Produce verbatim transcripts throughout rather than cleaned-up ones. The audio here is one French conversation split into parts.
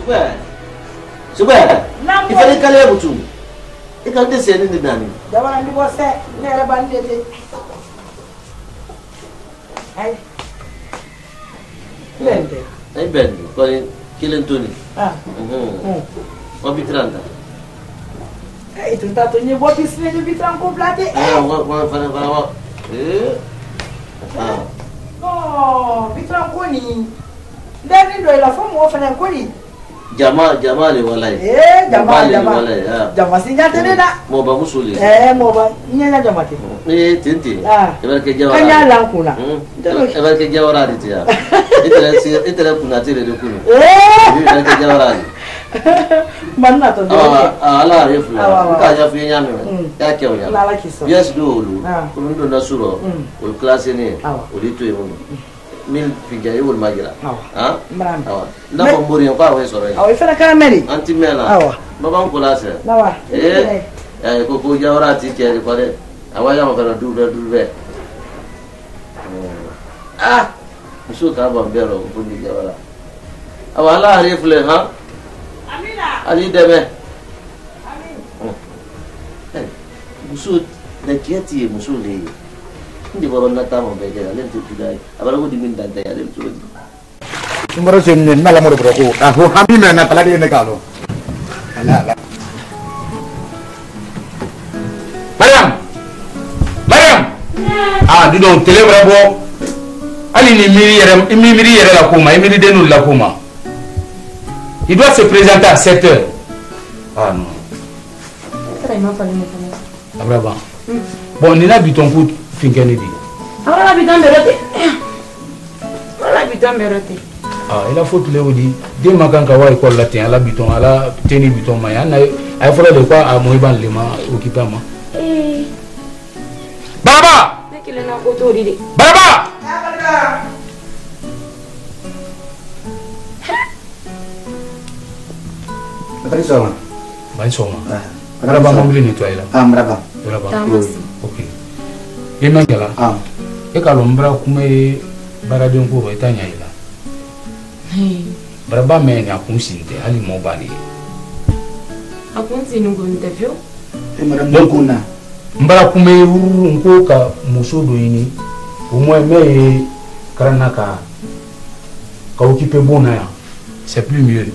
Super. Super. Il fallait caler au tout. Et quand tu sais, tu es dans. D'abord, on dit que c'est une bandite. Aïe. Lente. Aïe, ben, qui est Tony. Ah. On vit trente. Eh, tu t'as tenu votre piscine de vitre en complété. Ah, on va faire un va. Eh. Ah. Oh, vitre en coni. Dernier de la femme, on fait un coni. Jama, Jama, les walay. Eh, Jama, Jama. Jama, c'est bien tenu là. Mon babou souli. Eh, mon babou, il y a Jama. Eh, tinti. Ah. Il va que Jama. Quand il y a l'encula. Il va que Jama dit ya. Il te l'a pour attirer le coup. Eh. Il va que Jama. Manna to. Ah, ala refu. Ka ya fu nyame. Ya ke o ya. La la kiso. Yes do lu. Ko ndo na suro. O classe ni. O li to e mo. Mil figa e wol magira. Ah? Awa. Na ko mbori ko awe soro. Awa ifana karameli. Anti mela. Awa. Baba ko la se. Nawa. Eh. Eh ko ko jawra ti ke ko de. Awa ya ma kana du be du be. Ah. Muso ka ba bero ko ni jawra. Awa la refle ha. Amina. Ali deme. Amin. Muso na kiati muso le. Ndi boro na tamo be ga len tu dai. Abara ko dimin dan ya len tu. Umaro semne na la moro broko. Ah ho hami me na pala de ne kalo. Ala ala. Mariam. Mariam. Ah di don tele brabo. Ali ni miri yere mi miri yere la kuma, mi miri denu la kuma. Il doit se présenter à sept heures. Ah non. Abraba. Bon, ni na biton coup finkeni di. Ahora biton berote. Ahora biton berote. Ah, il a faute le odi. De makanka wa école la tien, ala biton, ala teni biton ma ya na ay fola de quoi à moiban lema occupé ma. Eh. Baba! Nekile na koto di. Baba! Apa soma? Baik soma. Berapa mobil ini tuh ayah? Ah, berapa? Berapa? Oke. Ini mana lah? Ah. Eh kalau berapa kume baradun kuro itu tanya ayah. Berapa men aku sinte ali mau balik. Aku sih nunggu interview. Eh, berapa kuna? Berapa kume urungku ka musuh do ini? Umwe me karena ka kau kipe bona ya. C'est plus mieux.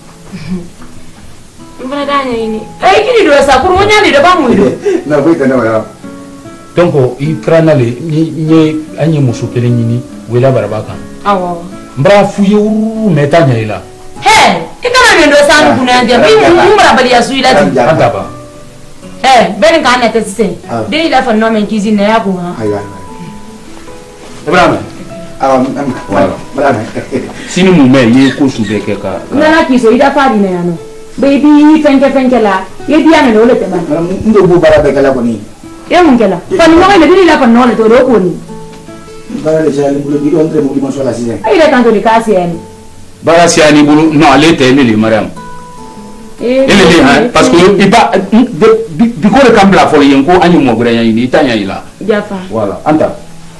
Mbadanya ini. Eh kini dua sakuru nyali do bamu ido. Na buita na wala. Donc i krana le ni ni anyi musu kele nyini wela barabaka. Awo. Mbra fuye uru metanya ila. He, ikana mendo sanu kuna ndia bi mbra bali asu ila ti. Antaba. Eh, ben kan na tese. De ila fa no men kizi na yako ha. Ayo. Ibrahim. Ah, wala. Brana. Sini mu me ye ko su be ke ka. Nana kiso ida fadi na yano. Baby fenke fenke la. Ye dia na ole te ban. Ndo bu bara be kala ko ni. Ye mun kala. Fa no le bi ila fa no le to do ko ni. Bara le jali bulu bi on tre mo mo so la sise. Ai le tanto di kasi en. Bara si ani bulu no ale te le Mariam. Eh. Ele le parce que il pas bi ko le kambla fo yen ko anyi mo gre yan ni tanya ila. Jafa. Voilà, anta.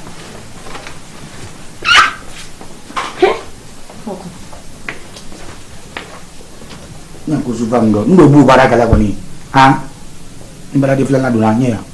Na ko su bango. Ndo bu bara kala ko ni. Ha? Mbara di flana dunanya ya.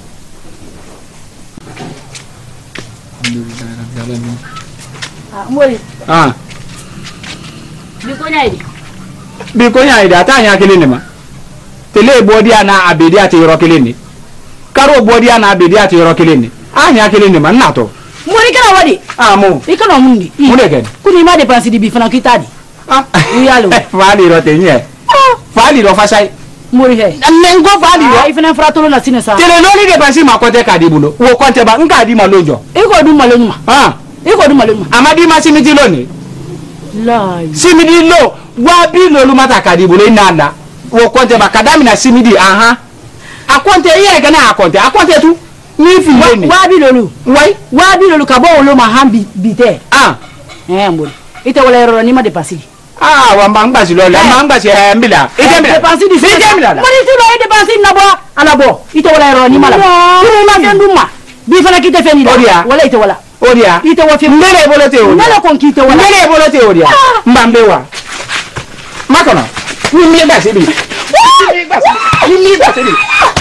Ah, mori. Ah. Biko nyai. Biko nyai da ta nya kele ne ma. Tele bodi ana abedi ati yoro kele ni. Karo bodi ana abedi ati yoro kele ni. Ah nya kele ne ma na to. Mori kana wadi. Ah mo. Ikana mundi. Mo de ken. Kuni ma dépense di bi fana kitadi. Ah. Uyalo. Fali ro te nye. Fali ro fasai. Mori he. Nengo fali ro. Ifana fratolo na sine sa. Tele no ni dépense ma ko te ka di bulo. Wo ko te ba nka di ma lojo. Iko du malonuma. Ah. Iko du malonuma. Amadi ma simiti lo ni. Lai. Simidi lo wa bi lo lu mata ka di bulo inanda. Wo ko te ba kadami na simidi aha. Akonte ye gana akonte. Akonte tu. Ni fi le ni. Wa bi lolu. Wai. Wa bi lolu ka bo lo ma hambi bite. Ah. Eh mori. Ite wala ero ni ma dépense. Ah, wamba ngbazi lo la mangbazi eh mbila. Ite mbila. Dépense di Ite mbila. Mori tu lo dépense na bo ala bo. Ite wala ero ni mala. Kuru ma tenduma. Bi fana kite feni la. Odia. Wala ite wala. Odia. Ite wa fi mbele bolote odia. Mbele kon kite wala. Mbele bolote odia. Mbambewa. Makono. Ni mi ba se bi. Ni mi ba se bi.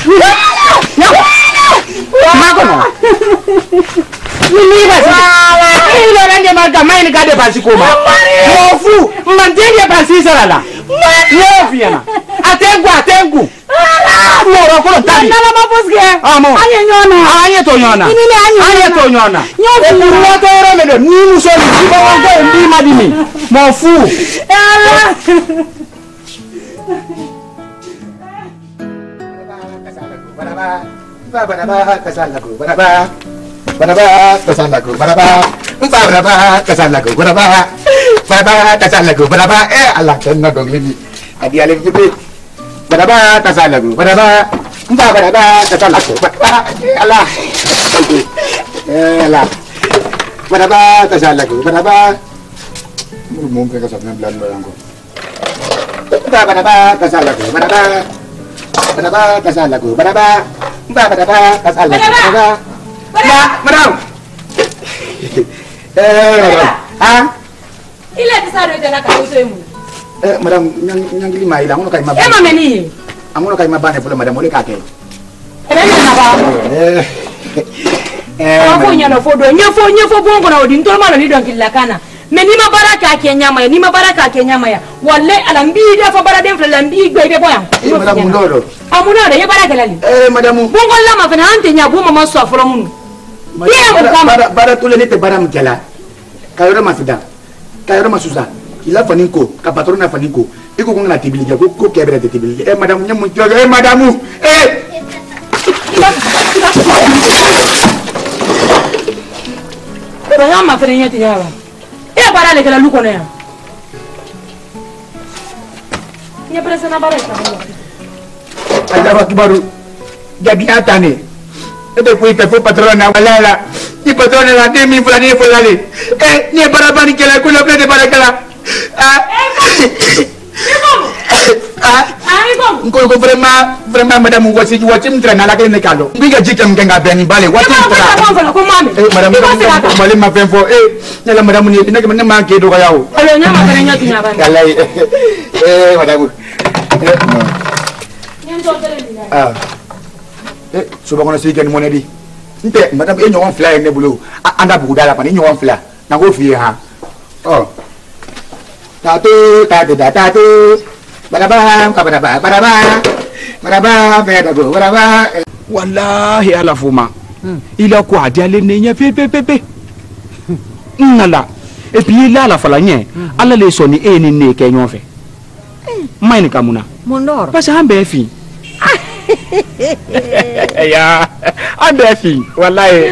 Makono. Ni mi ba se. Ni lo rende marga mai ni kade basi koma. Mofu, mandenge basi salala. Yo fiana. Atengu atengu. Moro ko tabi. Nala maposke. Amo. Anye nyona. Anye to nyona. Ini le anye. Anye to nyona. Nyofu ro to ro me do. Ni muso ni siba wango ndi madini. Mofu. Ala. Baraba. Baraba kasalaku. Baraba. Baraba kasalaku. Baraba. Baraba kasalaku. Baraba. Baraba kasalaku. Baraba. Eh Allah kenna dong ini. Adi alif gitu. Baraba kasalaku. Baraba. Entah baraba kasalaku. Baraba. Allah. Eh Allah. Baraba kasalaku. Baraba. Mungkin kasarnya belan barangku. Entah baraba kasalaku. Baraba. Baraba kasalaku. Baraba. Entah baraba kasalaku. Baraba. Baraba. Madam. Eh. Ah. Ile tisaro ite na ka uso emu. Eh, madam, nyang nyang lima ila ngono kay mabane. Eh, mameni. Amono kay mabane pula madam, ole kake. Ebe na ba. Eh. Eh. Afo nya no fodo, nya fo nya fo bongo na odi ntol mala ni don kilakana. Me ni mabaraka ke nyama ya, ni mabaraka ke nyama ya. Walle alambi da fa bara den flambi gbe be boyan. Eh, madam ndoro. Amuna da ye baraka lali. Eh, madam. Bongo la ma fana ante nya bu mama so afro munu. Bara bara tule ni te bara mkela. Kayoro masida. Kayoro masusa. Ila faninko, ka patrona faninko. Iko ko ngana tibili ko ko kebere te tibili. Eh madam nyamu jogo eh madamu. Eh. Pero ya ma fere nyati ya ba. Eh bara le kala luko na ya. Nya presa na bara ta. Allahu akbar. Jadi atane. Ete fui te fue patrona walala. Ni patrona la de mi fulani fulani. Eh ni bara bani kala kula plate bara kala. Ah. Ah. Ngo ngo vraiment vraiment madame wasi wati mtra na la kene kalo. Biga jike mgenga beni bale wati mtra. Eh madame ko male ma fenfo eh nyala madame ni ina kemne ma ke do kayawo. Ale nyama kare nyati nyaba. Galai. Eh madame. Eh. Nyento tele ni. Ah. Eh suba kono sike ni monedi. Nte madame e nyon fly ne bulo. Anda bugu dala pa ni nyon fly. Na go fie ha. Oh. Tatu, tatu, tatu, baraba, baraba, baraba, baraba, bedago, baraba. Wallahi ala fuma. Ila ko adiale ne nya pe pe pe pe. Nala. Et puis là la fala nye. Ala le soni e ni ne ke nyon fe. Mai kamuna. Mondoro. Parce ambe fi. Ya, ambe fi. Wallahi.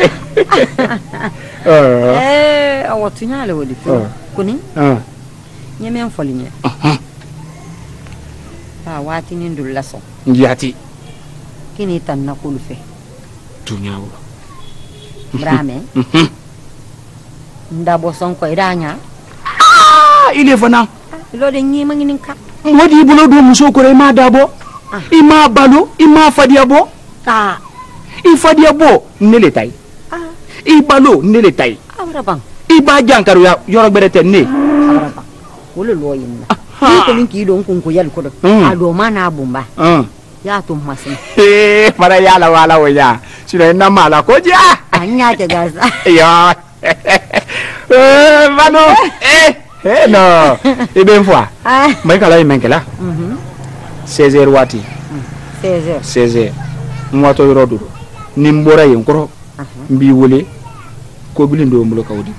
Eh, awatunya le wodi fi. Kuni? Ah. Nyame amfolinye. Aha. Ah, wati ni ndulla so. Yati. Kini tan na kulufe. Tunyawo. Brame. Mhm. Ndabo son ko iranya. Ah, ile fana. Lo de nyi mangini ka. Wodi bulo do muso ko re ma dabo. Ima balo, ima fadiabo. Ta. I fadiabo nele tai. Ah. I balo nele tai. Abra bang. I ba jankaru ya yoro berete ne. Abra bang. Wolo lo yinna. Ni ko min ki don kun ko yal ko do. Ado mana bumba. Ah. Ya to masin. Eh, para ya la wala waya. Sira na mala ko ja. Anya te gaza. Ya. Eh, mano. Eh, eh no. E ben fois. Ah. Mai kala imenkela. Mhm. seize heures wati. seize heures. seize heures. Mwato yoro duro. Nimbora yenkoro. Mbi wole ko bilindo mbulo kawdi.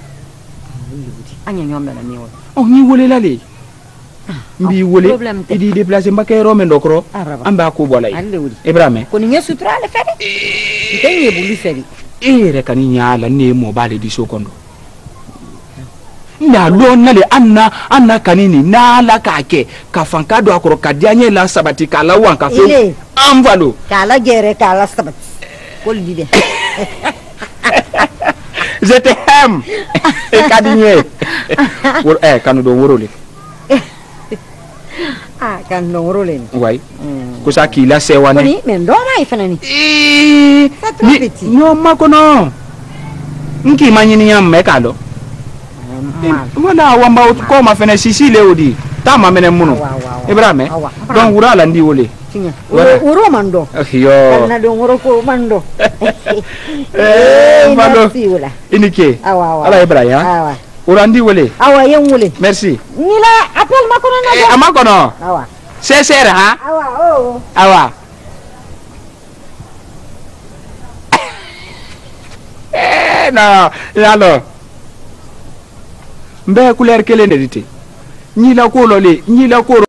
Anya nyombe na miwo. Oh ni wole lale. Mbi wole idi déplacer mbake rome ndokro. Amba ko bolay. Ibrahim. Ko ni nyesu tra le fede. Ndenye bulu fede. Eh re kani nyala ne mo bale di sokondo. Na lo nale anna anna kanini na la kake ka fanka do akoro kadianye la sabati kala wan ka fe. Amvalo. Kala gere kala sabati. Ko lide. Je t'aime. E kadinye. Wor eh kanu do worole. Ah kan no worole. Wai. Ko sa ki la sewane. Ni men do na ifana ni. Eh. Ni no makono. Nki manyini yam me kalo. Wala wamba ko ma fene sisi le odi. ta ma mene muno Ibrahim don wura la ndi wole uro mando yo na don wuro ko mando eh mando inike awa ala Ibrahim awa ura ndi wole awa yen wole merci nila appel makono na eh amakono awa c'est c'est ha awa oh awa eh non alors mbe couleur kele ndedite ni la ko lolé ni la ko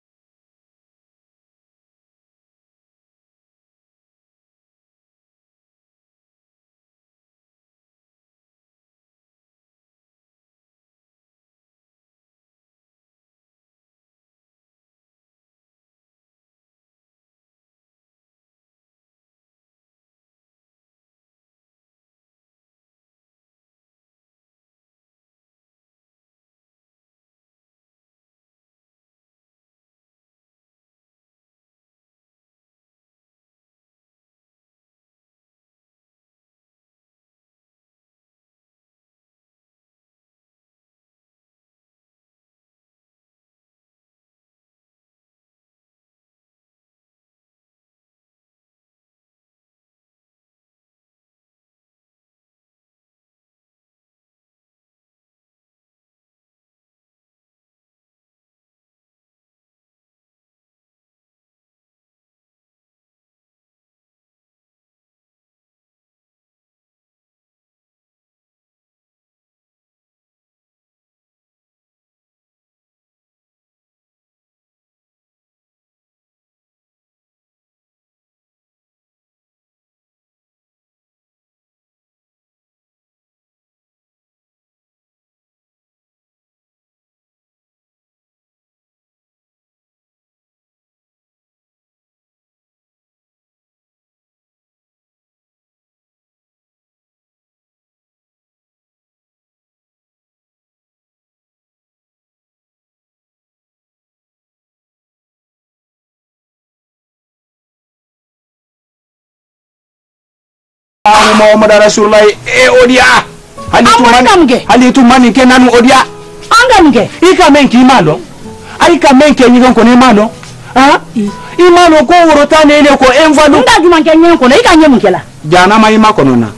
Muhammad Rasulullah e odia hali tu mani hali tu mani ke nanu odia angamge ika menki malo ai ka menke ni ko ne malo ha imalo ko worota ne ne ko envalu nda juma ke nyen ko ika nyem kela jana mai makono na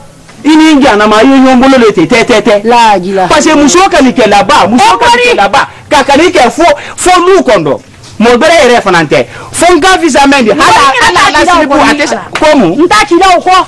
ini jana mai yo ngolo le te te te la jila parce que musoka ni ke là-bas musoka ni ke là-bas kakani ke fo fo lu kondo mo bere ere fanante fo nga visa mendi ala ala la silibu atesa komu nta kila ko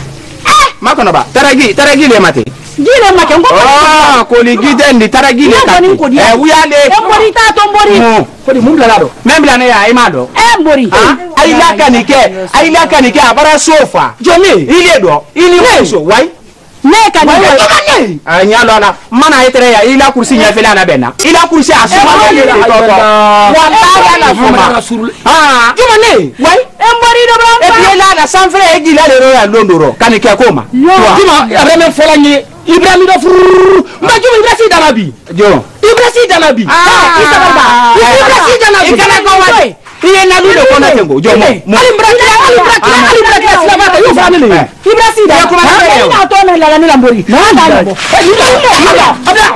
makono ba taragi taragi le mate gile make ngo ah ko li gide ndi taragi le ka eh uyale embori ta to mbori ko di mum lalado même la ne ya imado embori ai la kanike ai la kanike abara sofa joni ile do ili muso wai ne kanike ah nyalo ala mana etere ya ila kursi nya fela na bena ila kursi asuma le to to wallahi ala fuma ah juma ne wai embori do bra e bi la na sanfre e gila le ro ya londoro kanike koma juma abreme fola ni Ibrahim do furu ma juma Ibrahim dalabi jo Ibrahim dalabi ah isa barba Ibrahim dalabi ikana ko wa iye na lu de kona tengo jo mo ali Ibrahim ali Ibrahim ali Ibrahim sila ba yo family Ibrahim da ko ma na to na la ni lambori na da mo abla abla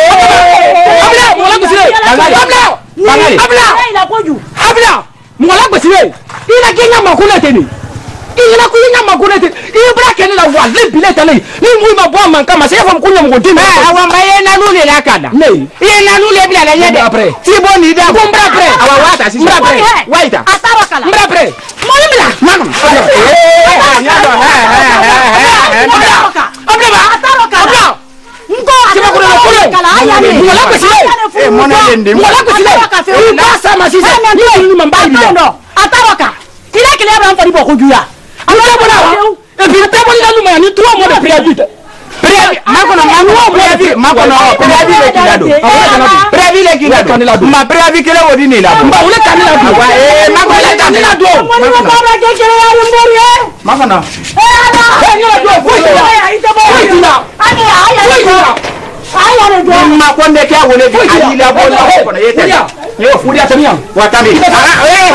abla mo la kusire abla abla ila koju abla mo la kusire ila kenya makuna teni ila ku nya makuna teni ibra kene la wa le bile tele ni mu ma bo man kama se fam kunya mo dimi awa maye na lu le la kada ne iye na lu le bile la yede après ti bo ni da ko mbra après awa wata si mbra après waita atarokala mbra après mo le bila nanu eh nya do ha ha ha abla ba atarokala ngo siba ko na ko kala aya ni mo la ko sile eh mo na yende mo la ko sile ba sa ma sise ni ni mamba ni no ataroka ila kile abra mfari boko juya ala bona et puis ta bonne la luma ni trois mois de préavis préavis makono manuo préavis makono préavis le kilado préavis le kilado ma préavis kele wodi ni la mba ule kanila do wa eh makono le kanila do mo ni ko abra ke kele ya mbori eh makono eh ala eh ni la do fo ya ite bo ani aya aya ne do ma konde ke wole bi ali la bo la ko na yete yo furia tania watambi eh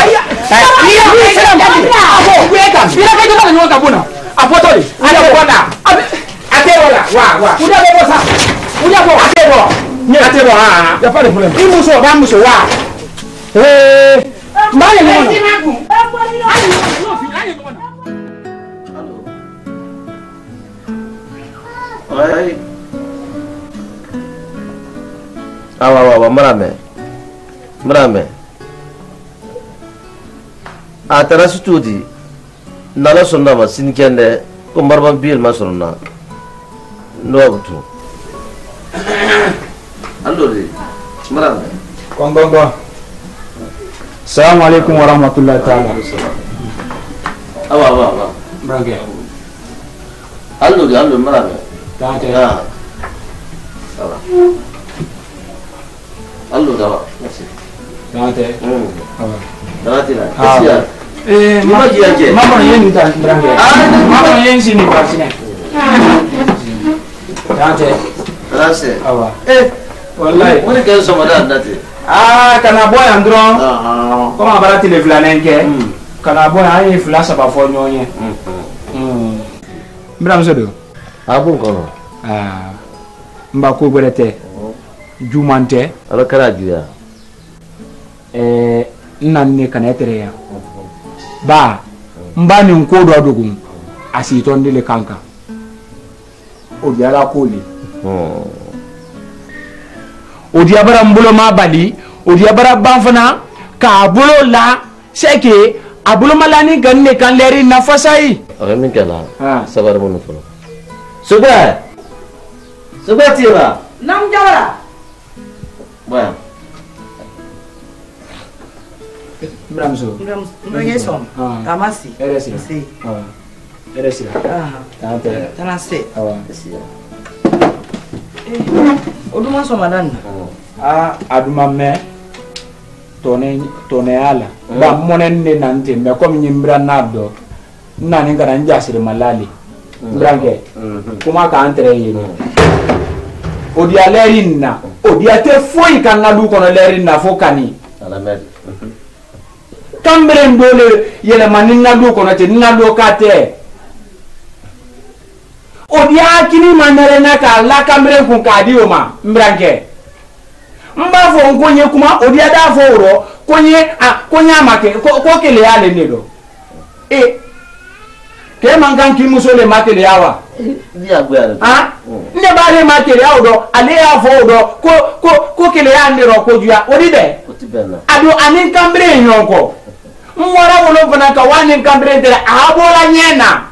ila ke jona nyoka bona apotoli ala bona ate wala wa wa udia bo sa udia bo ate bo ni ate c'est bon ah y a pas de problème il muso ba muso wa eh ba ye mo Ay. Awa awa marame. Marame. A tara situdi. Nala sonna ma sinikende ko marban bil ma sonna. No abutu. Allora, marame. Kon gon gon. Assalamu alaikum warahmatullahi taala. Awa awa awa. Brange. Allora, allora marame. Tante. Ah. Awa. Allora, merci. Tante. Hmm. Awa. Dati la. Ah. Eh, ma ji aje. Mama yen ni tan brange. Ah, mama yen sini pasine. Tante. Rase. Awa. Eh, wallahi. Wani kan so madan dati. Ah, kana boy andron. Ah. Comment barati le flanenke? Kana boy ay fla saba fo nyonye. Hmm. Hmm. Mbram so do. Abun kono. Ah. Mba ko berete. Jumante. Ala kara juya. Eh, nan ne kana tere ya. Ba. Mba ni nko do adogun. Asi to ndele kanka. O biara ko le. Hmm. O dia bara mbulo ma bali, o dia bara banfana ka bulo la seke abulo malani ganne kan leri nafasai. Aga min kala. Ah. Sabar mun fulo. Suba. Suba tira. Nam jawara. Ba. Bramso. Ndam ndage som. Ah. Kamasi. Eresi. Si. Ah. Eresi. Ah. Tante. Tanase. Awa. Sia. Eh. Oduma som madan. Ah, aduma me tone tone ala. Ba monen ne nante me comme nyimbra nado. Nani ngara njasire malali. Mbrange. Kuma ka entre yini. Odia lerinna. Odia te foi kan na du kono lerinna fo kani. Ala med. Kambre ndole yele maninna du kono te nna do kate. Odia kini manere na ka la kambre kun ka di o ma. Mbrange. Mba fo nkonye kuma odia da fo ro konye a konya make ko ko kele yale ne do. Eh ke mangan ki musole makele yawa. Dia gwa. Ah? Ne bare makele yawo do ale ya fo do ko ko ko kele ya ndiro ko juya odi be. Otibena. Ado anin kambre nyonko. Mwara wolo fana ka wani kambre ndere abola nyena.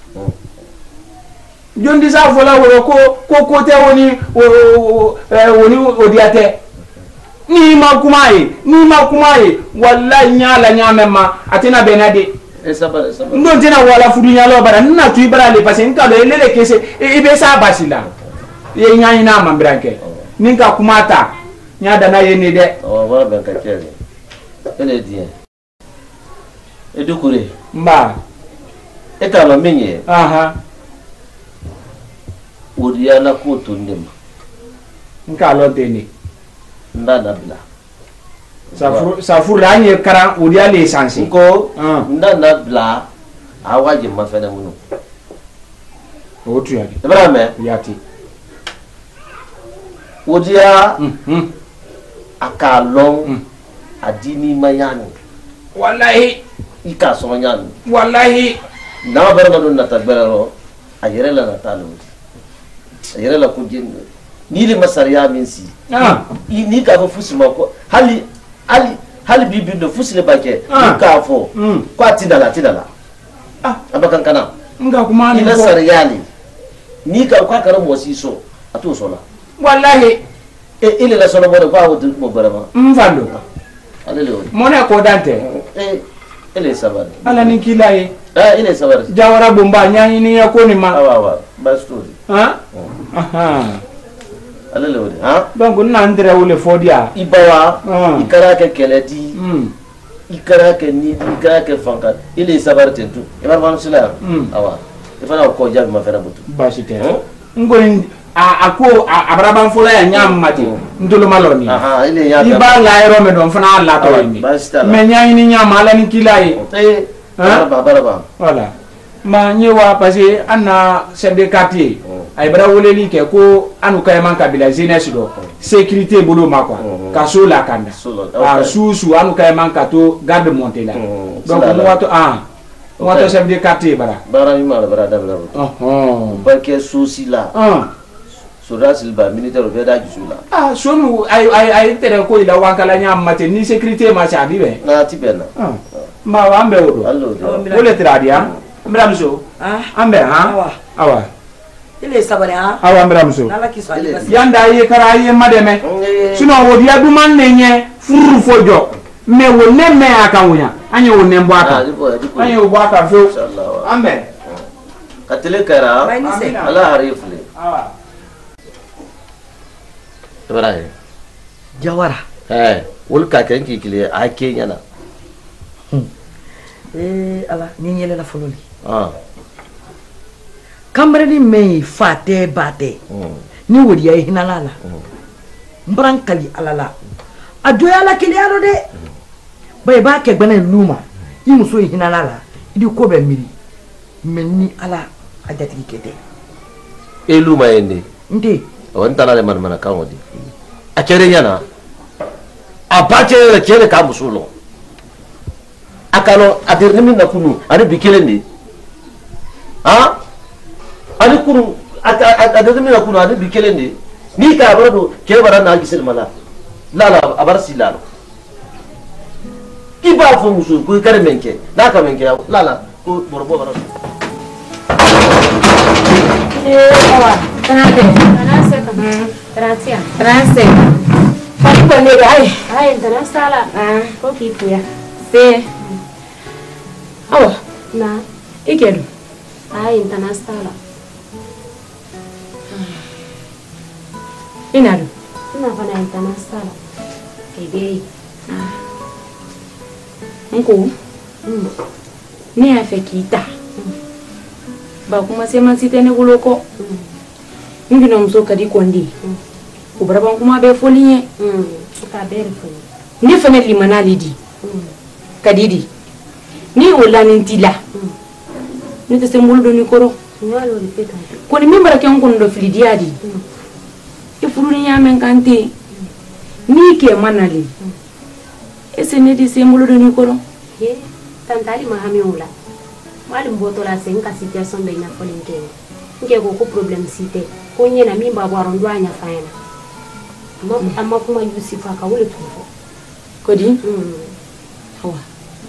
Jondi sa fola wolo ko ko ko te woni woni odiate. Ni ma kumaye, ni ma kumaye wallahi nyala nyamema atina benade. E sabar sabar. Ndo tina wala fudu nyalo bara nna tu ibara le pase nka le lele kese ibe sa basila. Ye nyanyi na mambranke. Ninka kumata. Nyada na yene de. Oh wala ben ka kele. Ele die. E dukure. Mba. E ka ma menye. Aha. Odiya na ko to ndem. Nka lo teni. Nda na bila. Safur safur la nye kara odiya le sansi. Ko Ah. nda na bila awaje mafena munu. Otu yaki. Ibrahim Yati. odiya Mhm. akalong adini mayani. Wallahi Ika so nyani. wallahi Na barna dun na tagbero ayere la natalo. Ayere la kujin. Nili masariya minsi. ah Ni ka fo fusima ko hali hali hali bibi do fusile bake Ah. ni ka fo Mm. ko atindala tindala. Ah. Abakan kana. nga kumani Ina ko sariyali. Ni ka kwa karamu wasiso atu sola. wallahi E ile la sola bore kwa wudu mo barama. mfando Alele o. mona ko dante Eh ile sabari. ala ni kilaye Ah ile sabari. jawara bomba nyanyi ni yako ni ma Awa awa. Bastori. ha aha Alele o. Ha? donc na ndere wole fodia Ibawa Ah. ikara ke keleti. mm Ikara ke ni ikara ke fanka. Ile sabari tentu. Ibar ban sila. Mm. Awa. Ifana ko jabi ma fera butu. bashite Hmm? ngo a ako abraban fola ya nyam mati ndolo maloni Aha ile ya. iba la ero me don fana la to Ah, ni basta la. me nyai ni nyam ala ni kilaye Eh. Hein? Baraba baraba. voilà ma nyewa parce que anna chef de quartier Mm. ay bara woleli ke ko anu kayman kabila jeunesse do sécurité bolo ma quoi ka so la kanda ah sou sou anu kay man ka to garde monter là donc mo wato ah mo wato chef de quartier bara bara mi mala bara da bara oh oh parce que souci là ah Soda Silva militaire au Veda Gisula. Ah, sonu ay ay ay tere ko ila wakala nya mate ni sécurité ma cha bibe. Na tibena. Ah. Ma wa ambe wodo. Allo. Wole tradia. Mbra mso. Ah, ambe ha. Awa. Awa. Ile sabare ha. Awa mbra mso. Nala kiswali basi. Yanda ye kara ye mademe. Sino wodi adu man nenye furu fojo. Me wo ne me aka wunya. Anye wo ne mbaka. Anye wo baka fo. Inshallah. Ambe. Katile kara. Ala harifli. Awa. Ibrahim Jawara eh wul ka kan ki kile a Kenya na eh ala ni nyele la fololi ah kambre ni me fate bate ni wodi ay hinalala mbran kali alala adoya la kile alo de bay ba ke gbana luma yi muso hinalala idi ko be miri menni ala ajati kete e luma yende nde wanta na man mana kan wadi a kere yana a ba kere kere ka musulo akalo adirni na kunu ani bikele ni ha ani kunu adirni na kunu ani bikele ni ni ka barado kere bara na gisil mala la la abar silalo iba fo musu ko kare menke na ka menke la la ko borbo bara eh awa tanate tanase ka Gracias. Gracias. Pati ko lebe ay. Ay, entana sala. Ah, ko kipu ya. Se. Awa, na. Ikelu. Ay, entana sala. Inadu. Ina fana entana sala. Ebe. Ah. Nko. Mm. Ni afe kita. Ba kuma sai man site ne guloko. Ngino mso kadi kondi ubraba kuma be folinye mm ka be foli ni fane limana lidi mm kadidi ni olani ntila mm ni te sembulu do ni koro nyalo ripeta ko ni membara ke on do filidi adi mm e furu ni yamen kante ni ke manali mm ese ne di sembulu do ni koro ye tantali mahami ula mali mboto la senka situation be na folinke nge ko ko problem site ko nyena mimba bwaro ndwanya faena amma amma kuma yusufa ka wule tufo kodi mm hawa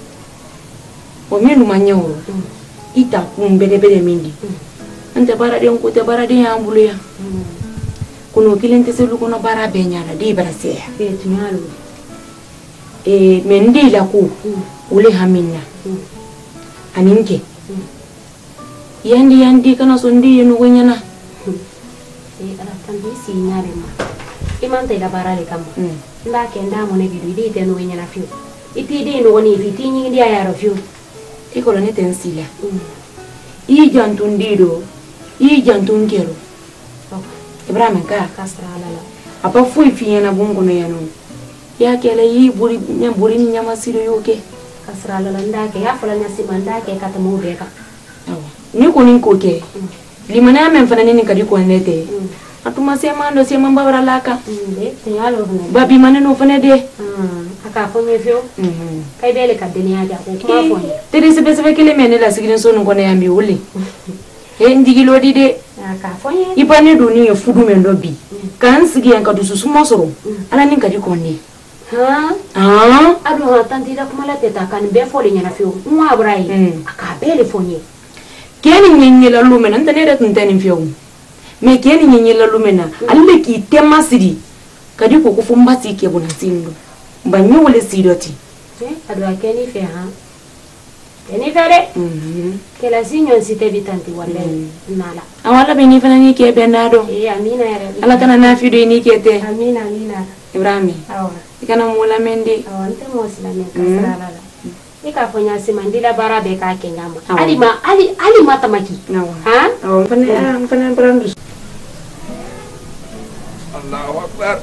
o minu manyo mm. ita kumbele bele mindi mm. ante bara de ko te bara de ya ambulu ya mm. kuno kilente selu kuno bara be nyana di bara se e tunyalo e mendi la ku mm. ule hamina mm. aninke mm. yandi yandi kana sondi yenu wenyana e ala tambi si nyare ma imante la barale kama nda ke nda mo ne bidu ide no wenyana fiu iti ide no woni fiti nyi dia ya rofiu iko lo ne tensila i jantun dido i jantun kero ibrahim ka kasra ala apa fui fiena bungo no yano ya kele yi buri nya buri nyama sido yoke kasra ala nda ke ya fala nyasi manda ke kata mo beka ni ko ni ko ke limana men fana ni kadi ko nete atuma sema ndo sema mbabara laka de teyalo babi maneno fana de aka fonye fio kai bele ka denia ja ko kuma fonye tere se bese kele men la sigin so ngo na yambi wuli e ndigilo di de aka fonye ipane duni e fudu men do bi kan sigi yan kadu susu mosoro ala ni kadi ko ne ha ha adu ha tanti da kuma la teta kan be fole nyana fio nwa abrai aka bele fonye keni nyenye la lumena ntane da tuntani fiyo me keni nyenye la lumena alle ki tema sidi kadi ko kufumba sike bona sindo banyo wole sidoti eh adwa keni fe ha keni fere mhm kela sinyo site bitanti wala nala awala beni fana ni ke benado eh amina ya rabbi ala kana na fido ni ke te amina amina ibrahim awa ikana mula mende awante mo silame kasala ika fanya simandila bara be ka kenyama ali ma ali ali mata maki ha oh fana fana brandu Allahu akbar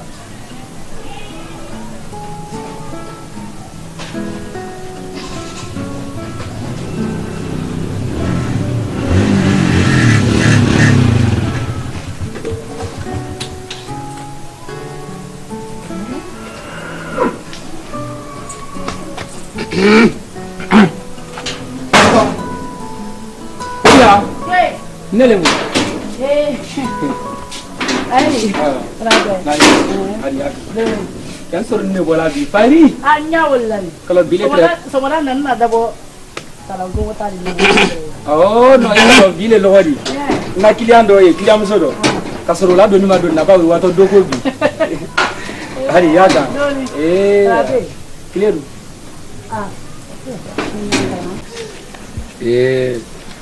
ne le mu eh ai kan sor ne bola bi fari anya wallahi kalau bile tre somara nan na dabo kalau go wata ni oh no ina bile lo wadi na client do ye client so do kasoro la do ni ma do na ba we wato do ko bi hari yaga eh clear ah eh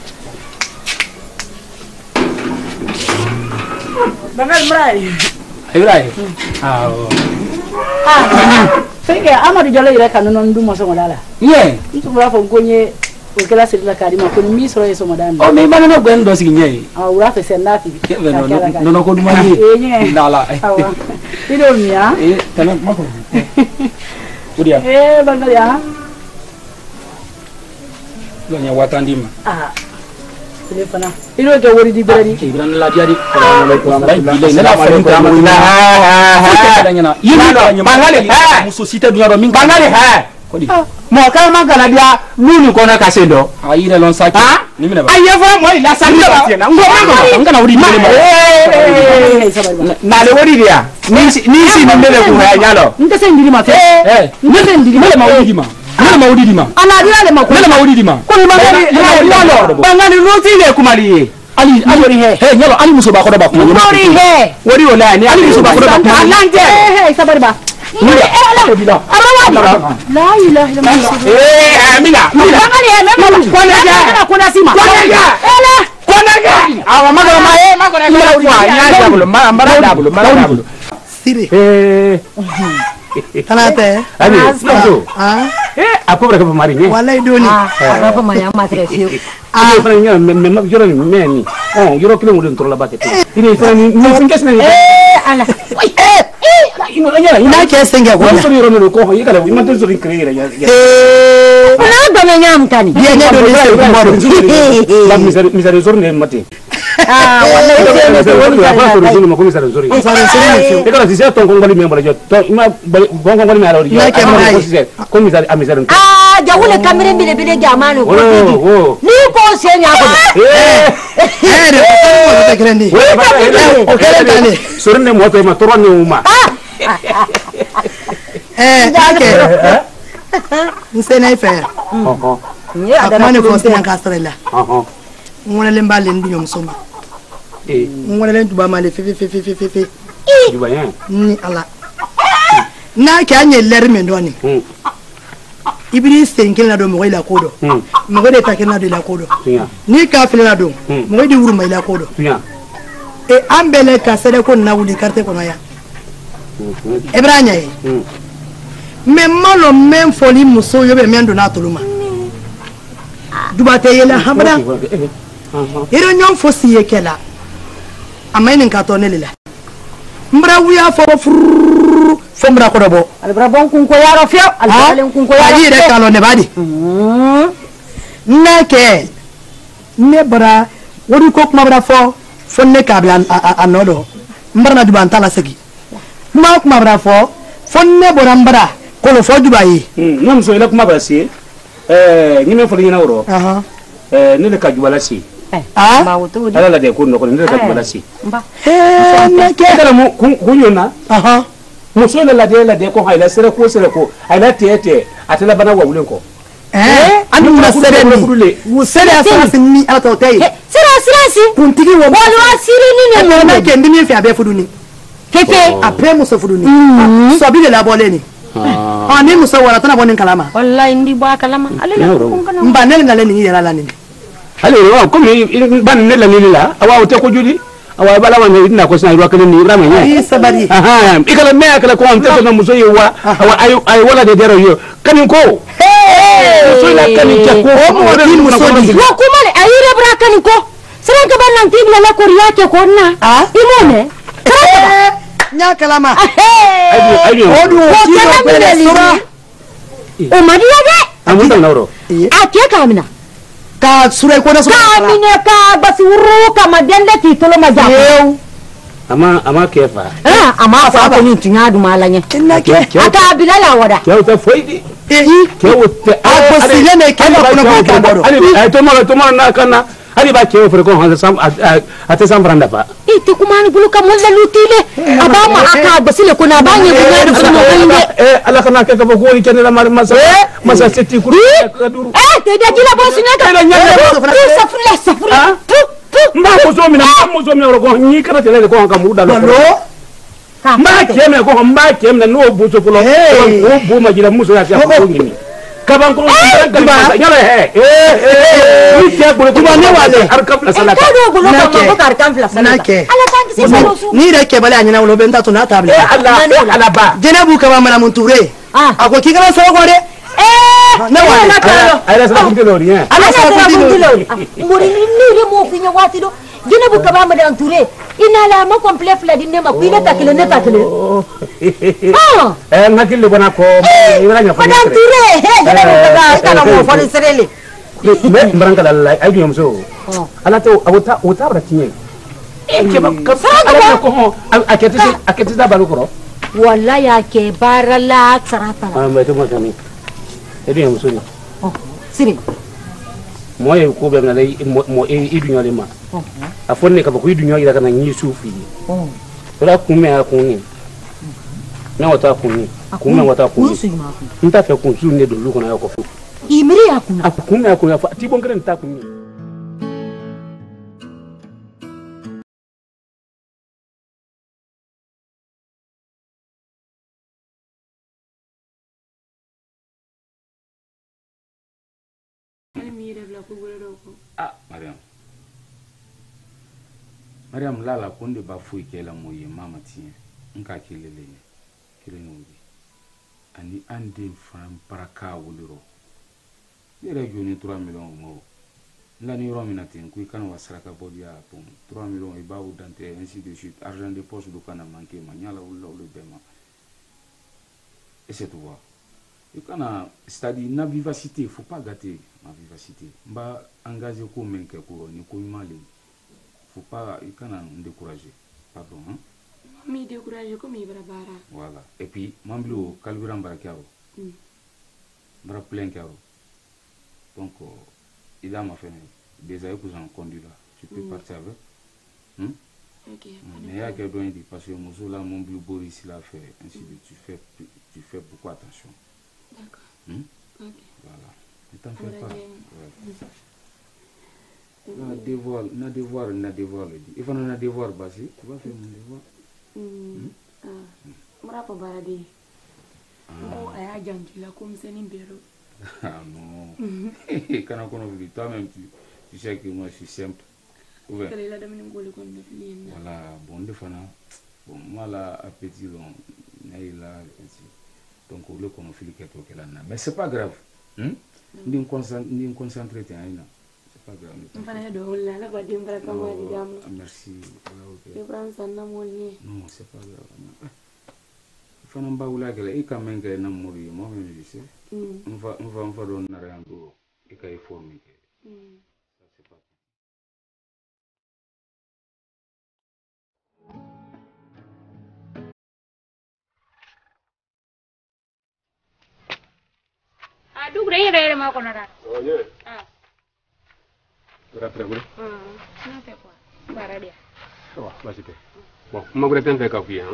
bangal mrai Ibrahim ah ah senge amadu jalo ire kanu non dum so ngala ye ntu bra fo gonye o kala sir la kadi ma ko mi so e so modan o me bana no gwen do sigi nye ah ura fe sendati no no no ko dum ye eh nye dala awa ido mia eh tanan ma ko udia eh bangal ya lo nya watandi ma ah telefona ido ke wori di berani Ibrahim la jadi assalamualaikum bile ne la fa ni kama na ha ha yini lo bangale ha mu societe dunya do min bangale ha kodi mo ka man kana dia nunu ko na kasendo ayire lon saki ni mina ba aye fa mo ila saki ba na ngo ma ngana wuri ni na le wuri dia ni ni si ni mele ko ha nyalo nta sen ndiri ma fe eh nta sen ndiri mele ma wuri ma mele ma wuri ma ana dia le ma ko mele ma wuri ma ko bangale bangale roti le kumali ali ali wori he he nyalo ali muso ba ko ba ko wori he wori wala ni ali muso ba ko ba ko alanje he sabari ba ni ala bila arawa la ilaha illallah eh amina bangale he me ko na ja ko na sima ko na ja ele ko na ja awa magara ma eh magara ma kwa nya dabulo ma mbara dabulo mbara dabulo sire eh kanate abi so ah eh akobra ka mari ni wallahi doni ara fa maya matre fiu ah fana nya me me joro ni me ni oh joro kilo ngul ntoro la bakete ini fana ni ni singes ni eh ala eh ino nya ina ke senga ko so yoro no ko yi kala wi man so rin kreere ya eh na do me nyam tani dia ne do ni se ko moro la misere misere zor ne mate ah wallahi misere woni ya fa so rin mo ko misere zor on sare sere e kala si se ton ko ngoli me mbala jo to ma bon ko ngoli me ala ri Na ke mara ko misere a misere ah jawule kamere bile bile jamano ko oh ni ko se nya ko eh eh de ko ta grandi o kele tani sorne mo to ma toron ni uma eh ke nsena ife oh oh ni ada akmane ko sena kastrela oh oh ngona le mbale ndi nyom soma eh ngona le tuba male fe fe fe fe fe fe juba yan ni ala na ke anye ler me ndoni hmm ibiri senkel na do mo ila kodo hmm mo gode takel na do ila kodo tinya ni ka fele na do Hmm. mo gode wuru ma ila kodo tinya e ambele ka sede ko na wuli carte ko ya ebranya e hmm me malo men foli muso yo be men do na toluma dubate yela habra ero nyom fosi yekela amaini nka to nelela mbra wuya fo furu fo mbra ko dobo al brabon kun ko yaro fio al balen kun ko yaro aji re kalo ne badi nake ne bara wori ko kuma bra fo fo ne kabla anodo mbra na duban tala segi kuma kuma bra fo fo ne bora mbra ko lo fo dubai hmm nam so ila kuma ba si eh ni me foli na woro aha eh ne le ka jubala si ah ba wuto di ala la de ko no ko ne le ka jubala si ba eh nake kala mu kunyona aha muso la la de la de ko hayla sere ko sere ko hayla tete atela bana wa wulen ko eh anu na sere ni wo sere asasi ni ato tay sira sira si kuntigi wo wala wasiri ni ne mo na ke ndimi fi abe fuduni fefe après muso fuduni so bi de la boleni ah ni muso wala tana bonin kalama wallahi ndi ba kalama alele kun kana mba ne ngale ni yara la ni ale wa ko mi ban ne la ni la awa o te ko judi awa bala wa ni na ko sina ro kan ni ibrahim nya ai sabari aha ikala me akala ko ante na muso yewa awa ay ay wala de dero yo kanin ko muso la kanin ke ko mo de muso di wo kuma le ayire bra kan ko sira ka ban nan tibla la ko riya ke ko na ah imone nya kalama ayo ayo odu ko ti kana ko mi le li sura o mariya de amun dal nawro ake kamina ka sura ko da sura kamine ka basi uru ka madende titolo maja eu ama ama kefa ah ama fa ko ni tinya du malanye kinna ke ata bilala wada ke o te foidi eh ke o te a ko sile ne ke ko na ko ka boro ale ay to mala to mala na kana ali ba ke ofre ko han sam ate sam branda fa e te kuma ni bulu ka mo la lutile aba ma aka basile ko na ba ni ko na so mo inde eh ala kana ke ko ko ni ken la masa masa seti kuru ka duru eh te da jila bo sinya ka la nyane safula safula mba ko so mina mo so mina ko ni kana tele ko ka mu da lo mba ke me ko mba ke me no bu so ko ko bu ma jila muso ya ko ni kaban ko ba yala he eh eh ni ke ko ko ne wale arkam la sala ka do gulo ko ko arkam la sala ala kan ki se ni re ke bale anyina ulo benta to na table eh Allah ala ba jenebu ka ba mala munture ako ki kana so ko de eh ne wale ala sala kunti lori eh ala sala kunti lori muri ni re mo finya wati do jenebu ka ba ma dan ture ina la ma complet fla di ne ma ku ile takile ne takile ah eh ngakile bona ko ibra nya ko dan ture he jenebu ka ba kana mo fo serele me mbranga la ay dum so ala to abota uta bra tinye e ke ba ka ala ko aketi aketi da balu ko wala ya ke barala sarata ah me to mo tani e dum so ni oh siri mo ye ko be na le mo e idunyo le ma afone ka ba ko idunyo ira kana nyi sufi oh ora kume a kunni na wata kunni kume wata kunni nta fe kun su ne do lu ko na ko fu imiri akuna akume akuna fa ti bongere nta kunni ah Mariam Mariam lala konde ba fui kela moye mama tie nka kelele kele nungi ani ande fam paraka wuliro nere joni trois millions mo ngani yoro minatin ku kan wasraka bodia pom trois millions e bawu dante ainsi de suite argent de poche do kana manquer manyala wulo le bema et c'est tout et kana c'est-à-dire na vivacité faut pas gâter ma vivacité mba engagé ko menke ko ni ko mali faut pas et kana décourager pardon hein mi décourager comme il bara voilà et puis mamblo calviran barakaro mm. bara plein caro donc euh, il a ma fait déjà que j'en conduis là tu peux mm. partir avec hein OK mais il y a que doit dire parce que mon là mon bleu Boris là fait ainsi de tu fais tu fais beaucoup attention. D'accord. Hmm? Ok. Voilà. Ne t'en fais pas. Na devoir, na devoir, na devoir le dit. Il faut na devoir basé. Tu vas faire mon devoir. Hmm. Ah. Mrapa baradi. Oh, aya janjila comme c'est nimbero. Ah non. Quand on connaît toi-même tu tu sais que moi je suis simple. Ouvert. Voilà. Bon de fana. Bon moi là appétit long. Naïla petit. Donc le qu'on fait le quelque là mais c'est pas grave hein ni concentré ni concentré t'es là c'est pas grave enfin do la la ba dimbra comme di gam merci OK je prends ça na molni non c'est pas grave fana mba wula kala e quand même que na mori moi même je sais on va on va on va donner rien go et kay former ça c'est pas Aduh, rey rey mau kena dah. Oh yeah. Ah. Berapa boleh? Hmm. Kenapa kuah? Bara dia. Wah, masih tu. Bon, mau boleh tentang kau dia.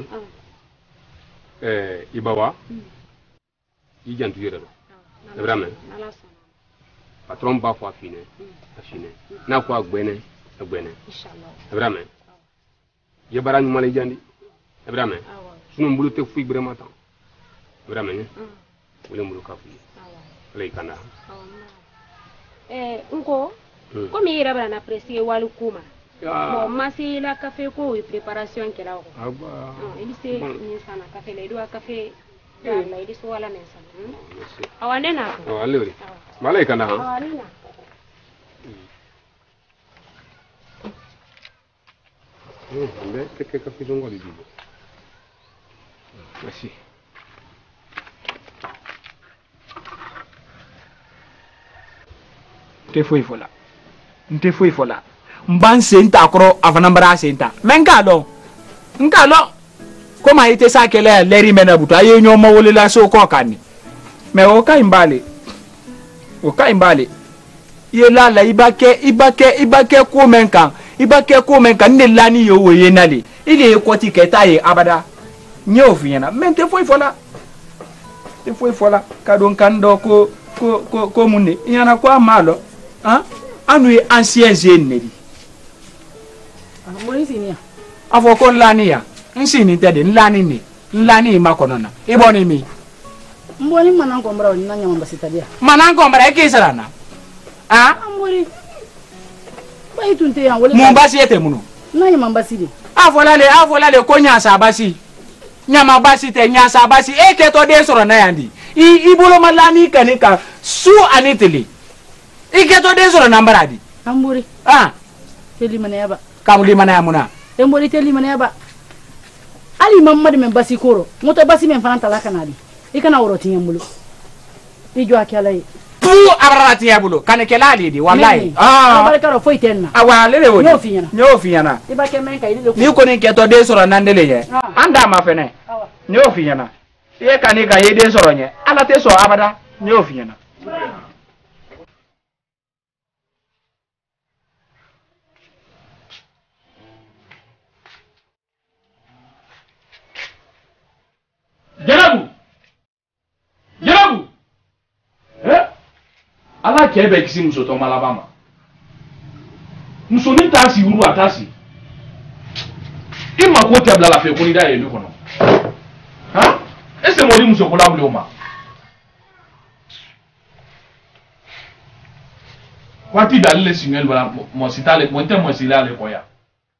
Eh, ibawa. Ijan tu jera. Vraiment. Patron ba fois fine. Fine. Na kwa gbene, gbene. Inshallah. Vraiment. Ye bara ni mali jandi. Vraiment. Sunu mbulu te fu vraiment tant. Vraiment. Wala mbulu ka fu. Lei kana. Eh, unko. Comme il a apprécié Walukuma. Bon, massi la café ko et préparation qu'elle a. Ah bah. Il sait ni sana café les deux café. La il soit la mesa. Awanena. Oh, allez. Malai kana. Awanena. Eh, mais qu'est-ce que café zongo dit? Merci. Te foi fola nte foi fola mban senta akro afana mbara senta menka do nka lo ko ma ite sa kele leri mena buto aye nyoma wolela so ko kani me o ka imbale o ka imbale ye la la ibake ibake ibake ko men kan ibake ko men kan ne lani yo wo ye nale ile ko ti keta ye abada nye ofiena men te foi fola te foi fola ka don kan do ko ko ko ko munne yana kwa malo hein anu ye ancien jeune di amori sinia afo ko lani ya nsini tede lani ni lani makonona iboni mi mboni mana ngombra ni nanya mamba sitadia mana ngombra ke sarana ah amori bai tunte ya wala mumba si ete muno nanya mamba sidi avola le avola le ko nya sa basi nyama basi te nya sa basi e ke to de soro na yandi i ibolo malani kanika su anitili e ke to de soro na mbaradi amori ah teli mana yaba kamuli mana ya muna embori teli mana yaba ali mamma de men basi koro moto basi men fana talaka nadi ikana woroti yambulo ijo akala yi pu abrati yabulo kane kelali di wallahi ah baraka ro foi tenna awa lele woni nyo finyana nyo finyana ibake men kay ile ni ko ni keto de soro nandele ye anda ma fene nyo finyana ye kani ka ye de soro nye ala te so abada nyo finyana Jarabu Jarabu eh ala kebe kisi muso to malabama muso ni tasi uru atasi ima ko tebla la fe ko ni da ye mi kono ha ese mo ri muso ko labule o ma wati dalile singel bala mo sitale mo ntem mo silale ko ya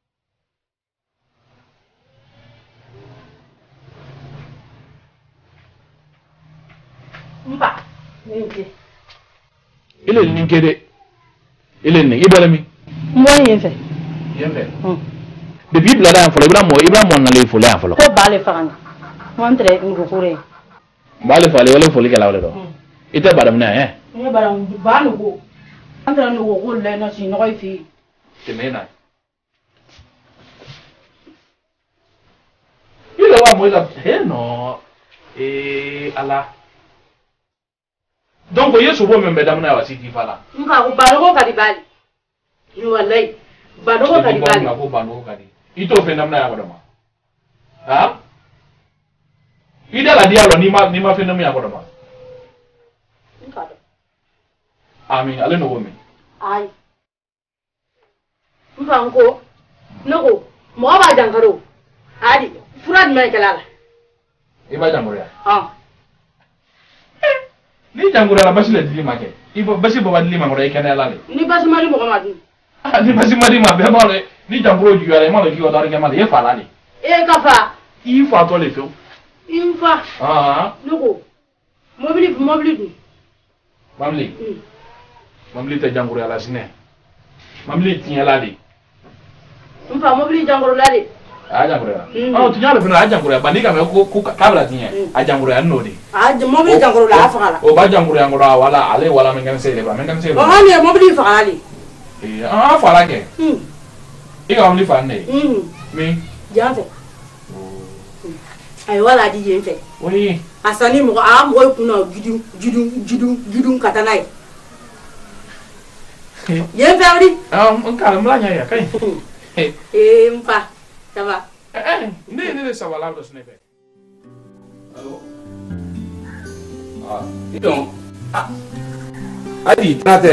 mba nje ile ni kede ile ni ibalami mboni yenfe yembe de bibla da folo ibra mo ibra mo na le folo ya folo ko bale fanga montre ngukure bale fale wala folo kala wala do ite badam na eh ni baram banu go antra no go le no si no fi temena ile wa mo ila he no eh ala donc yeso bo membe damna wa siti fala nka ko balo ko kadi bali ni wallahi balo ko kadi bali ko balo ko kadi ito fe damna ya wadama ha ida la dialo ni ma ni ma fe namya ko dama nka do amin ale no women ai mfango noko mo ba jangaro adi furad me kelala e ba jangoro ya ah ni jangoro la basile di make ibo basi bo wadli mangoro e kana lale ni basi mari mo kamadu ni basi mari ma be male ni jangoro ju yare male ki odar ke male e fala ni e kafa i fa to le fo infa ah noko mobili mobili mamli mamli te jangoro la sine mamli tinya ladi mfa mobili jangoro ladi a jangoro ya ah tinya le fina a jangoro ya bandika me ko ko kabla tinya a jangoro ya no di ah mobili jangoro la afala o ba jangoro ya ngoro wala ale wala men kan sele ba men kan sele o hani mobili faali eh ah fala ke hmm iga mamli fa ne hmm mi janfe ay wala di yenfe oui asani mo a mo kuno gidu gidu gidu gidu katanai yenfe ari ah nkala mlanya ya kai eh mfa sawa eh ne ne sa wala do snepe allo ah idon ah adi tate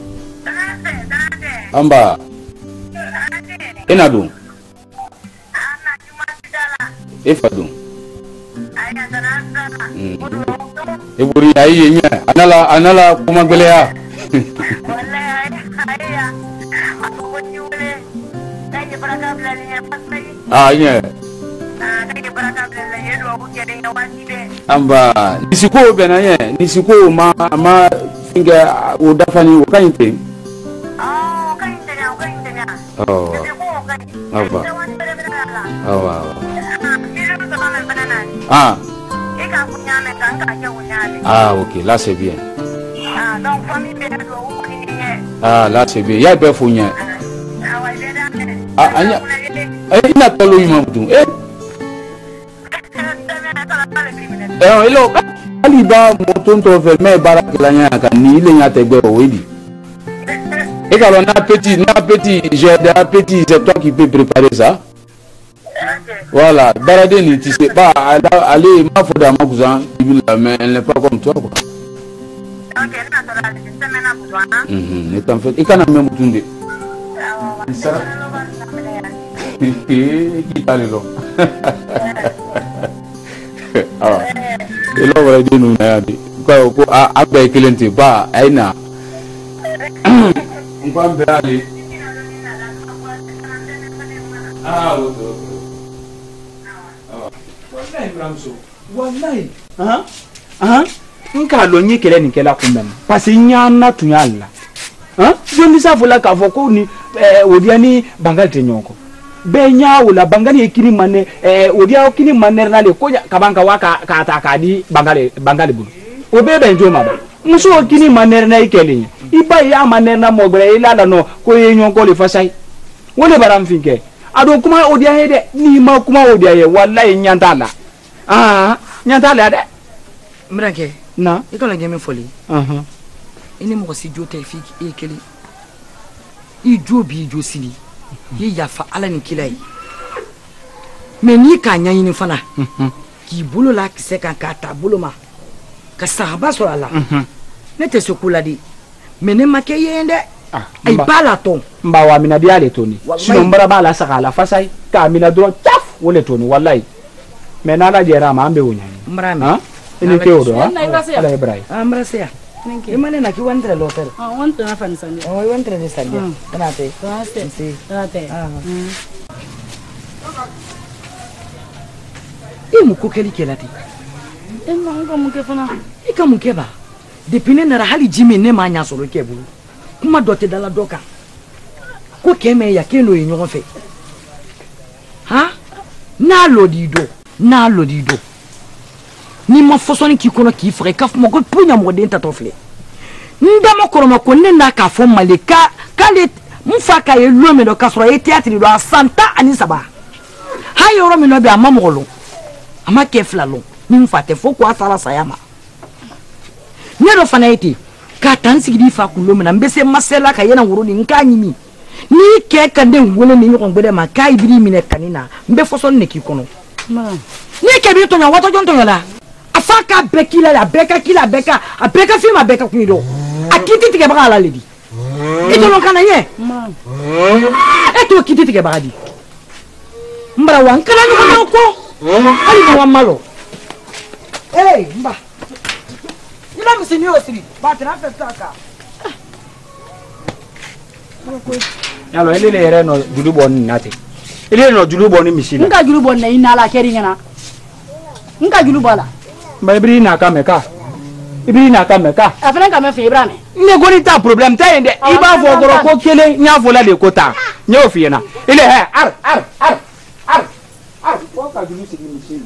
amba ina dun ifa dun iburi ayi nya anala anala kuma gbele ya ah nya amba nisiko bena ye nisiko ma ma finga o dafani o kayinte oh kayinte na o kayinte na oh aba awa ah ah ok là c'est bien ah donc famille ah là c'est bien ya be funya ah anya eh ina tolo imam tu eh eh ilo ali ba moton to fe me barak la nya kan ni ile nya tegbe o wedi Et alors, l'appétit, l'appétit, j'ai de l'appétit, c'est toi qui peux préparer ça. Voilà, Baradeni, tu sais pas, allez, ma faute à ma cousin, mais elle n'est pas comme toi, quoi. Mhm, et en fait, et quand on a même tourné. Qui t'a le long? Ah, et là, on va dire, nous, quoi, à payer qu'il n'était pas, aïna. On va me aller. Ah, ok, ok. Wallahi Ramso, wallahi. Hein? Hein? Nka lo nye kele ni kela kumem. Parce nyana tunyalla. Hein? Joni sa fola ka foko ni eh odia ni bangal tenyoko. Be nya wala bangali ekini mane eh odia okini mane na le konya kabanga waka ka ta ka di bangali bangali bulu. Obe be njo maba. Muso okini mane na ikele. Iba ya mane na mogre ilala no ko yenyoko le fasai. Wole baram finke. Ado kuma odia hede ni ma kuma odia ye wallahi nyantala. Ah, nyantala de. Mranke. Na. Ikola ngeme foli. Aha. Ini mo si jo te fik e kele. I jo bi jo sini. Yi ya fa ala ni kilai. Me ni ka nya yin fana. Mhm. Ki bolo la ki se kan ka ta bolo ma. Ka sahaba so ala. Mhm. Ne te sokula di. Me ne make yende. Ah, ay bala ton mba wa mina biya le toni sino mbara bala saka la fasai ka mina dro taf wole toni wallahi me na la jera ma ambe wonya mbara me ha ini ke odo ha ala ibrahim ah mbara sia e mane na ki wantre lotel ah wantre na fan sande oh wantre de sande tanate tanate si tanate ah e mu ko keli kelati e ma ngo mu ke fana e ka mu ke ba depuis ne na hali jimi ne ma nya solo ke bulu kuma dote dala doka ko keme ya keno yi nyɔgɔn fɛ ha n'a lodido n'a lodido ni ma fɔsɔni k'i kɔnɔ k'i faga k'a fɔ ma ko punya mɔgɔden tatɔ filɛ n dama kɔrɔma ko ne n'a k'a fɔ mali ka k'ale n fa k'a ye lon min dɔ k'a sɔrɔ a ye théâtre dɔ a san tan ani saba ha yɔrɔ min dɔ bɛ a ma mɔgɔ lɔn a ma kɛ fila lɔn ni n fa tɛ fo ko a taara saya ma ne dɔ fana ye ten ka tan sigidi fa kulo mina mbese masela ka yena woro ni nka nyimi ni ke ka den wole ni nyoko gbede ma ka ibiri mine kanina mbe foso ne ki kono ma ni ke bi to nya wato jonto yola afa ka bekila la beka kila beka a beka fi ma beka kunido akiti tike baka la ledi ito no kana ye ma eto kiti tike baka di mbara wan kana nyoko ko ali no malo eh mba ila msini osiri batira festaka yalo ele le yere no julu bon nati ele no julu bon misina nka julu bon na inala keri ngana nka julu bala ba ibri na ka meka ibri na ka meka afana ka me fe ibrahim ne goni ta problem ta yende iba fo goro ko kele nya fo la le ko ta nyo fi na ele he ar ar ar ar ar ko ka julu sigi misina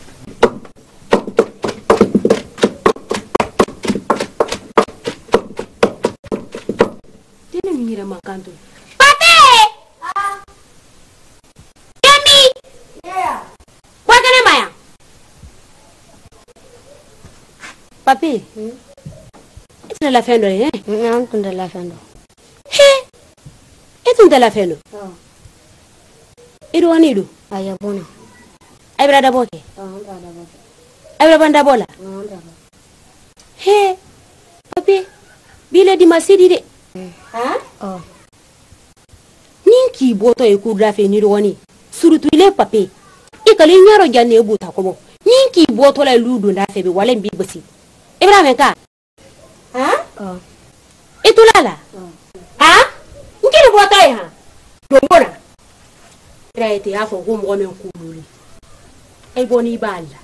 Mira makanto. Papi! Ah. Yami! Yeah. Kwa kana maya? Papi. Hmm? Itu la fendo eh? Non, tu la fendo. He. Itu la fendo. Oh. Idu wanidu? Aya bona. Ay brada boke. Oh, brada boke. Ay brada banda bola. Oh, brada. He. Papi. Bila di masidi de. Ha? Oh. Ninki boto e kudra fe ni roni. Surutu ile papi. E kale nyaro janne buta ko bo. Ninki boto la ludu nda fe be wala mbi basi. Ibrahim ka. Ha? Oh. Itulala. Oh. Ha? Ngiri boto e ha. Dongora. Raite afo ko mo men kululi. E boni balla.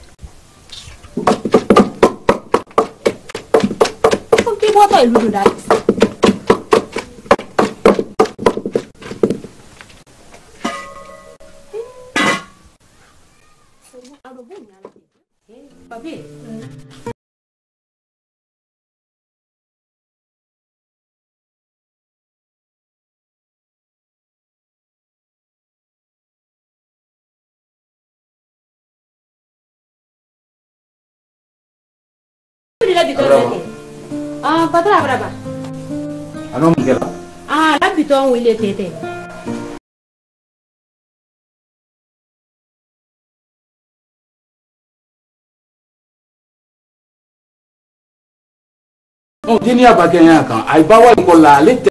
Ko ki boto e ludu nda. Papi. Ah, patra berapa? Ano mungkin? Ah, la piton où il était. Oh, dini ya bakenya kan. Ai bawa ko la le